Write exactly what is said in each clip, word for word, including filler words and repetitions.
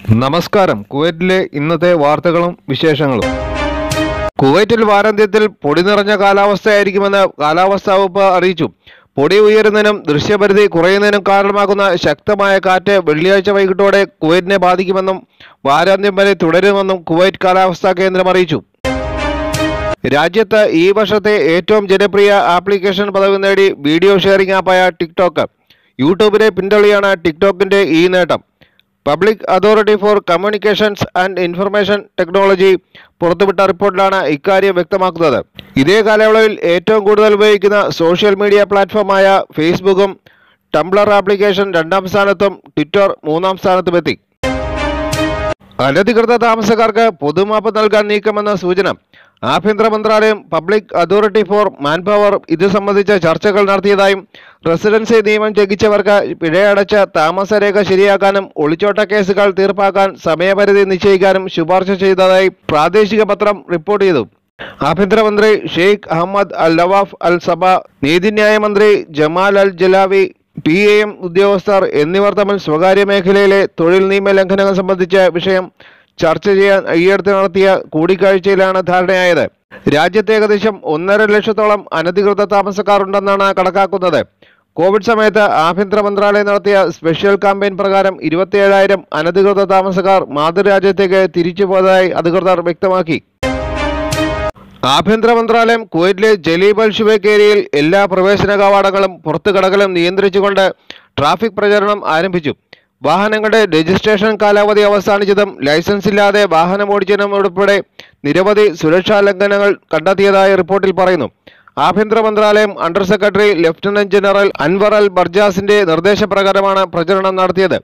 നമസ്കാരം. കുവൈറ്റിലെ ഇന്നത്തെ വാർത്തകളും വിശേഷങ്ങളും. കുവൈറ്റിൽ വാരാന്ത്യത്തിൽ പൊടി നിറഞ്ഞ കാലാവസ്ഥയായിരിക്കുമെന്ന് കാലാവസ്ഥാ വകുപ്പ് അറിയിച്ചു. പൊടി ഉയരുന്നതിനും ദൃശ്യപരിധി കുറയുന്നതിനും കാരണമാകുന്ന ശക്തമായ കാറ്റ് വെള്ളിയാഴ്ച വൈകിട്ടോടെ കുവൈറ്റിനെ ബാധിക്കുമെന്നും വാരാന്ത്യം വരെ തുടരുമെന്നും കുവൈറ്റ് കാലാവസ്ഥാ കേന്ദ്രം അറിയിച്ചു. രാജ്യത്ത് ഈ വർഷത്തെ ഏറ്റവും ജനപ്രിയ ആപ്ലിക്കേഷൻ പദവി നേടി വീഡിയോ ഷെയറിംഗ് ആപ്പായ ടിക്ടോക്ക്. യൂട്യൂബിനെ പിന്തള്ളിയാണ് ടിക്ടോക്കിന്റെ ഈ നേട്ടം. Public authority for communications and information technology പുറത്തുവിട്ട റിപ്പോർട്ടിലാണ് ഇക്കാര്യം വ്യക്തമാക്കുന്നത്. ഇതേ കാലയളവിൽ ഏറ്റവും കൂടുതൽ ഉപയോഗിക്കുന്ന സോഷ്യൽ മീഡിയ പ്ലാറ്റ്ഫോമായ ഫേസ്ബുക്കും ടംബ്ലർ ആപ്ലിക്കേഷൻ രണ്ടാം സ്ഥാനത്തും ട്വിറ്റർ മൂന്നാം സ്ഥാനത്തുമെത്തി. അനധികൃത താമസക്കാർക്ക് പൊതുമാപ്പ് നൽകാൻ നീക്കമെന്ന സൂചന. ആഭ്യന്തര മന്ത്രാലയം പബ്ലിക് അതോറിറ്റി ഫോർ മാൻപവർ ഇത് സംബന്ധിച്ച ചർച്ചകൾ നടത്തിയതായും റെസിഡൻസി നിയമം ലംഘിച്ചവർക്ക് പിഴയടച്ച് താമസരേഖ ശരിയാക്കാനും ഒളിച്ചോട്ട കേസുകൾ തീർപ്പാക്കാൻ സമയപരിധി നിശ്ചയിക്കാനും ശുപാർശ ചെയ്തതായി പ്രാദേശിക പത്രം റിപ്പോർട്ട് ചെയ്തു. ആഭ്യന്തരമന്ത്രി Sheikh Ahmad Al Nawaf Al Sabah, നീതിന്യായ മന്ത്രി Jamal Al Jalawi, P A M ഉദ്യോഗസ്ഥർ എന്നിവർ തമ്മിൽ സ്വകാര്യ മേഖലയിലെ തൊഴിൽ നിയമ ലംഘനങ്ങൾ സംബന്ധിച്ച വിഷയം ചർച്ച ചെയ്യാൻ ഈയടുത്ത് നടത്തിയ കൂടിക്കാഴ്ചയിലാണ് ധാരണയായത്. രാജ്യത്ത് ഏകദേശം ഒന്നര ലക്ഷത്തോളം അനധികൃത താമസക്കാരുണ്ടെന്നാണ് കണക്കാക്കുന്നത്. കോവിഡ് സമയത്ത് ആഭ്യന്തര മന്ത്രാലയം നടത്തിയ സ്പെഷ്യൽ ക്യാമ്പയിൻ പ്രകാരം ഇരുപത്തിയേഴായിരം അനധികൃത താമസക്കാർ മാതൃരാജ്യത്തേക്ക് തിരിച്ചുപോയതായി അധികൃതർ വ്യക്തമാക്കി. ആഭ്യന്തര മന്ത്രാലയം കുവൈറ്റിലെ ജലീബ് അൽ ഷുബൈക്ക് ഏരിയയിൽ എല്ലാ പ്രവേശന കവാടങ്ങളും പുറത്തു കടകളും നിയന്ത്രിച്ചുകൊണ്ട് ട്രാഫിക് പ്രചരണം ആരംഭിച്ചു. വാഹനങ്ങളുടെ രജിസ്ട്രേഷൻ കാലാവധി അവസാനിച്ചതും ലൈസൻസ് ഇല്ലാതെ വാഹനം ഓടിച്ചതും ഉൾപ്പെടെ നിരവധി സുരക്ഷാ ലംഘനങ്ങൾ കണ്ടെത്തിയതായി റിപ്പോർട്ടിൽ പറയുന്നു. ആഭ്യന്തര മന്ത്രാലയം under secretary lieutenant general Anwar Al ബർജാസിന്റെ നിർദ്ദേശപ്രകാരമാണ് പ്രചരണം നടത്തിയത്.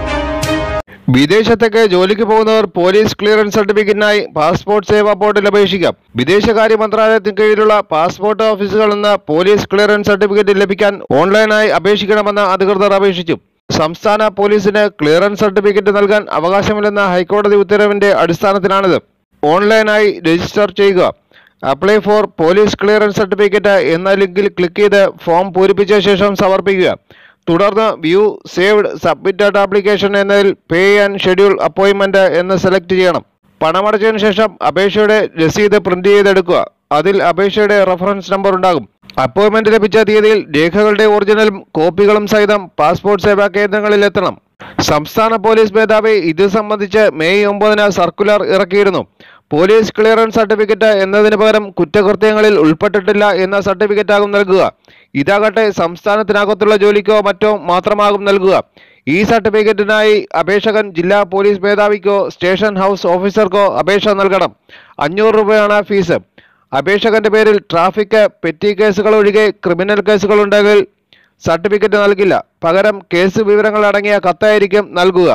വിദേശത്തേക്ക് ജോലിക്ക് പോകുന്നവർ പോലീസ് ക്ലിയറൻസ് സർട്ടിഫിക്കറ്റിനായി പാസ്പോർട്ട് സേവാ പോർട്ടിൽ അപേക്ഷിക്കാം. വിദേശകാര്യ മന്ത്രാലയത്തിന് കീഴിലുള്ള പാസ്പോർട്ട് ഓഫീസുകളിൽ നിന്ന് പോലീസ് ക്ലിയറൻസ് സർട്ടിഫിക്കറ്റ് ലഭിക്കാൻ ഓൺലൈനായി അപേക്ഷിക്കണമെന്ന് അധികൃതർ അപേക്ഷിച്ചു. സംസ്ഥാന പോലീസിന് ക്ലിയറൻസ് സർട്ടിഫിക്കറ്റ് നൽകാൻ അവകാശമില്ലെന്ന ഹൈക്കോടതി ഉത്തരവിന്റെ അടിസ്ഥാനത്തിലാണിത്. ഓൺലൈനായി രജിസ്റ്റർ ചെയ്യുക. Apply for police clearance certificate എന്ന ലിങ്കിൽ ക്ലിക്ക് ചെയ്ത് ഫോം പൂരിപ്പിച്ച ശേഷം സമർപ്പിക്കുക. തുടർന്ന് വ്യൂ സേവ്ഡ് സബ്മിറ്റഡ് ആപ്ലിക്കേഷൻ എന്നതിൽ പേ ആൻഡ് ഷെഡ്യൂൾ അപ്പോയിൻമെന്റ് എന്ന് സെലക്ട് ചെയ്യണം. പണമടച്ചതിനു ശേഷം അപേക്ഷയുടെ രസീത് പ്രിന്റ് ചെയ്തെടുക്കുക. അതിൽ അപേക്ഷയുടെ റഫറൻസ് നമ്പർ ഉണ്ടാകും. അപ്പോയിൻമെന്റ് ലഭിച്ച തീയതിയിൽ രേഖകളുടെ ഒറിജിനലും കോപ്പികളും സഹിതം പാസ്പോർട്ട് സേവാ കേന്ദ്രങ്ങളിൽ എത്തണം. സംസ്ഥാന പോലീസ് മേധാവി ഇത് സംബന്ധിച്ച് മെയ് ഒമ്പതിന് സർക്കുലർ ഇറക്കിയിരുന്നു. പോലീസ് ക്ലിയറൻസ് സർട്ടിഫിക്കറ്റ് എന്നതിന് പകരം കുറ്റകൃത്യങ്ങളിൽ ഉൾപ്പെട്ടിട്ടില്ല എന്ന സർട്ടിഫിക്കറ്റാകും നൽകുക. ഇതാകട്ടെ സംസ്ഥാനത്തിനകത്തുള്ള ജോലിക്കോ മറ്റോ മാത്രമാകും നൽകുക. ഈ സർട്ടിഫിക്കറ്റിനായി അപേക്ഷകൻ ജില്ലാ പോലീസ് മേധാവിക്കോ സ്റ്റേഷൻ ഹൗസ് ഓഫീസർക്കോ അപേക്ഷ നൽകണം. അഞ്ഞൂറ് രൂപയാണ് ഫീസ്. അപേക്ഷകന്റെ പേരിൽ ട്രാഫിക്, പെറ്റി കേസുകൾ ഒഴികെ ക്രിമിനൽ കേസുകൾ ഉണ്ടെങ്കിൽ സർട്ടിഫിക്കറ്റ് നൽകില്ല. പകരം കേസ് വിവരങ്ങൾ അടങ്ങിയ കത്തായിരിക്കും നൽകുക.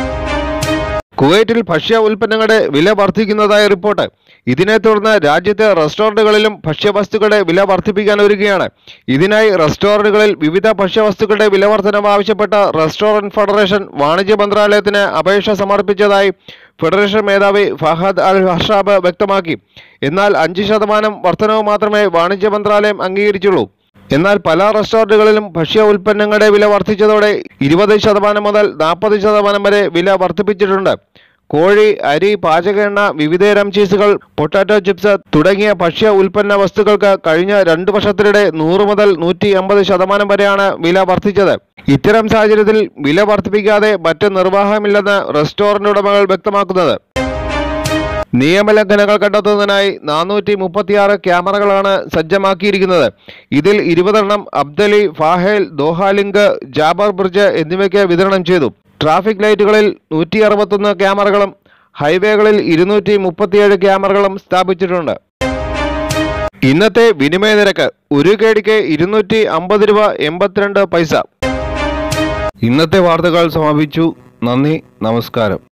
കുവൈറ്റിൽ ഭക്ഷ്യ ഉൽപ്പന്നങ്ങളുടെ വില വർദ്ധിക്കുന്നതായി റിപ്പോർട്ട്. ഇതിനെ തുടർന്ന് രാജ്യത്തെ റെസ്റ്റോറന്റുകളിലും ഭക്ഷ്യവസ്തുക്കളുടെ വില വർദ്ധിപ്പിക്കാൻ ഒരുങ്ങുകയാണ്. ഇതിനായി റെസ്റ്റോറന്റുകളിൽ വിവിധ ഭക്ഷ്യവസ്തുക്കളുടെ വില വർധനവ് ആവശ്യപ്പെട്ട റെസ്റ്റോറന്റ് ഫെഡറേഷൻ വാണിജ്യ മന്ത്രാലയത്തിന് അപേക്ഷ സമർപ്പിച്ചതായി ഫെഡറേഷൻ മേധാവി ഫഹദ് അൽ ഹഷാബ് വ്യക്തമാക്കി. എന്നാൽ അഞ്ച് ശതമാനം വർധനവ് മാത്രമേ വാണിജ്യ മന്ത്രാലയം അംഗീകരിച്ചുള്ളൂ. എന്നാൽ പല റെസ്റ്റോറന്റുകളിലും ഭക്ഷ്യ ഉൽപ്പന്നങ്ങളുടെ വില വർദ്ധിച്ചതോടെ ഇരുപത് ശതമാനം മുതൽ നാൽപ്പത് ശതമാനം വരെ വില വർദ്ധിപ്പിച്ചിട്ടുണ്ട്. കോഴി, അരി, പാചക എണ്ണ, വിവിധതരം ചീസുകൾ, പൊട്ടാറ്റോ ചിപ്സ് തുടങ്ങിയ ഭക്ഷ്യ ഉൽപ്പന്ന വസ്തുക്കൾക്ക് കഴിഞ്ഞ രണ്ടു വർഷത്തിനിടെ നൂറ് മുതൽ നൂറ്റി അമ്പത് ശതമാനം വരെയാണ് വില വർദ്ധിച്ചത്. ഇത്തരം സാഹചര്യത്തിൽ വില വർദ്ധിപ്പിക്കാതെ മറ്റ് നിർവാഹമില്ലെന്ന് റെസ്റ്റോറന്റ് ഉടമകൾ വ്യക്തമാക്കുന്നത്. നിയമലംഘനങ്ങൾ കണ്ടെത്തുന്നതിനായി നാനൂറ്റി മുപ്പത്തിയാറ് ക്യാമറകളാണ് സജ്ജമാക്കിയിരിക്കുന്നത്. ഇതിൽ ഇരുപതെണ്ണം അബ്ദലി, ഫാഹേൽ, ദോഹാലിങ്ക്, ജാബർ ബ്രിഡ്ജ് എന്നിവയ്ക്ക് വിതരണം ചെയ്തു. ട്രാഫിക് ലൈറ്റുകളിൽ നൂറ്റി അറുപത്തൊന്ന് ക്യാമറകളും ഹൈവേകളിൽ ഇരുന്നൂറ്റി മുപ്പത്തിയേഴ് ക്യാമറകളും സ്ഥാപിച്ചിട്ടുണ്ട്. ഇന്നത്തെ വിനിമയ നിരക്ക് ഒരു കേടിക്ക് ഇരുന്നൂറ്റി അമ്പത് രൂപ എൺപത്തിരണ്ട് പൈസ. ഇന്നത്തെ വാർത്തകൾ സമാപിച്ചു. നന്ദി, നമസ്കാരം.